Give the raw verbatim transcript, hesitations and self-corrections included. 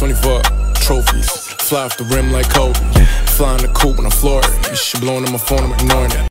twenty-four trophies. Fly off the rim like Kobe. Flying the coupe when I floor it. She blowing on my phone, I'm ignoring it.